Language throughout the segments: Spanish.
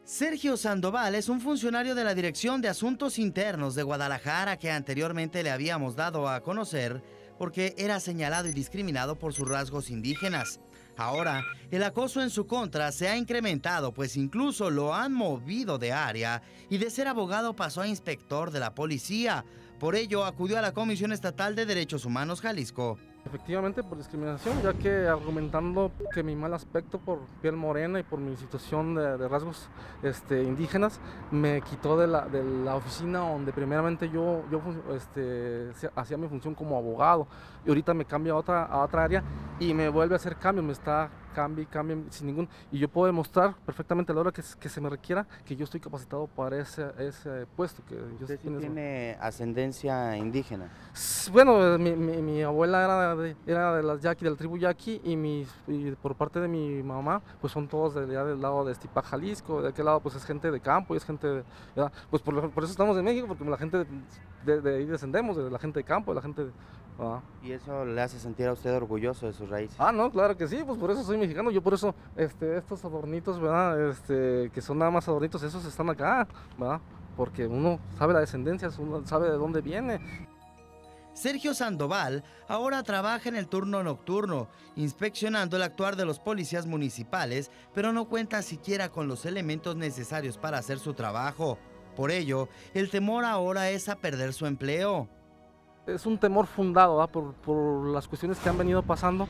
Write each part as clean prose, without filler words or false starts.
Sergio Sandoval es un funcionario de la Dirección de Asuntos Internos de Guadalajara que anteriormente le habíamos dado a conocer porque era señalado y discriminado por sus rasgos indígenas. Ahora, el acoso en su contra se ha incrementado, pues incluso lo han movido de área y de ser abogado pasó a inspector de la policía. Por ello, acudió a la Comisión Estatal de Derechos Humanos Jalisco. Efectivamente por discriminación, ya que argumentando que mi mal aspecto por piel morena y por mi situación de rasgos indígenas, me quitó de la oficina donde primeramente yo hacía mi función como abogado, y ahorita me cambia a otra área y me vuelve a hacer cambios, me está cambie sin ningún, y yo puedo demostrar perfectamente a la hora que se me requiera que yo estoy capacitado para ese puesto. ¿Usted sí tiene ascendencia indígena? Bueno, mi abuela era de las Yaqui, de la tribu Yaqui, y por parte de mi mamá, pues son todos del lado de Estipac, Jalisco. De aquel lado pues es gente de campo y es gente, pues por eso estamos en México, porque la gente de ahí descendemos, de la gente de campo, de la gente ¿Y eso le hace sentir a usted orgulloso de sus raíces? No, claro que sí, pues por eso soy mexicano. Yo por eso, estos adornitos, ¿verdad? Que son nada más adornitos, esos están acá, ¿verdad? Porque uno sabe la descendencia, uno sabe de dónde viene. Sergio Sandoval ahora trabaja en el turno nocturno, inspeccionando el actuar de los policías municipales, pero no cuenta siquiera con los elementos necesarios para hacer su trabajo. Por ello, el temor ahora es a perder su empleo. Es un temor fundado, ¿verdad? Por las cuestiones que han venido pasando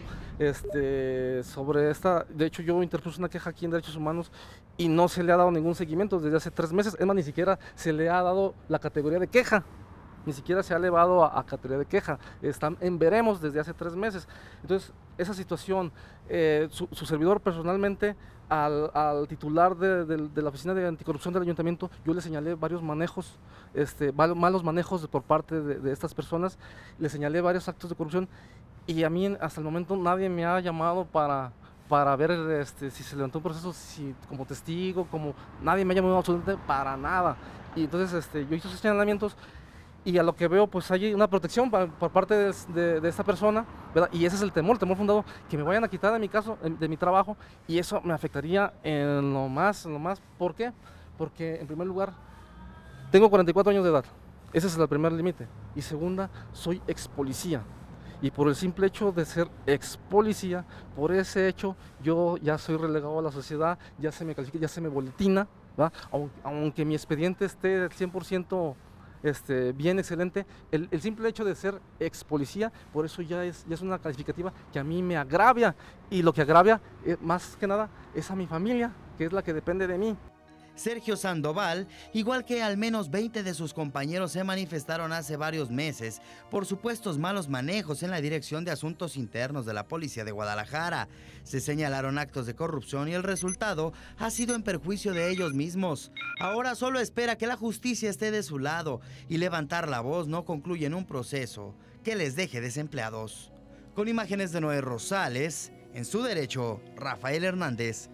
sobre esta. De hecho, yo interpuse una queja aquí en Derechos Humanos y no se le ha dado ningún seguimiento desde hace 3 meses. Es más, ni siquiera se le ha dado la categoría de queja. Ni siquiera se ha elevado a categoría de queja. Están en veremos desde hace 3 meses. Entonces, esa situación, su servidor personalmente, al titular de la Oficina de Anticorrupción del Ayuntamiento, yo le señalé varios manejos, malos manejos por parte de estas personas, le señalé varios actos de corrupción, y a mí hasta el momento nadie me ha llamado para ver si se levantó un proceso, si como testigo, nadie me ha llamado absolutamente para nada. Y entonces yo hice esos señalamientos, y a lo que veo, pues hay una protección por parte de esta persona, ¿verdad? Y ese es el temor fundado, que me vayan a quitar de mi caso, de mi trabajo, y eso me afectaría en lo más. ¿Por qué? Porque en primer lugar, tengo 44 años de edad, ese es el primer límite, y segunda, soy ex policía, y por el simple hecho de ser ex policía, por ese hecho, yo ya soy relegado a la sociedad, ya se me califica, ya se me boletina, ¿verdad? Aunque mi expediente esté 100% bien, excelente, el simple hecho de ser ex policía, por eso ya es una calificativa que a mí me agravia, y lo que agravia más que nada es a mi familia, que es la que depende de mí. Sergio Sandoval, igual que al menos 20 de sus compañeros, se manifestaron hace varios meses por supuestos malos manejos en la Dirección de Asuntos Internos de la Policía de Guadalajara. Se señalaron actos de corrupción y el resultado ha sido en perjuicio de ellos mismos. Ahora solo espera que la justicia esté de su lado y levantar la voz no concluye en un proceso que les deje desempleados. Con imágenes de Noé Rosales, en Su Derecho, Rafael Hernández.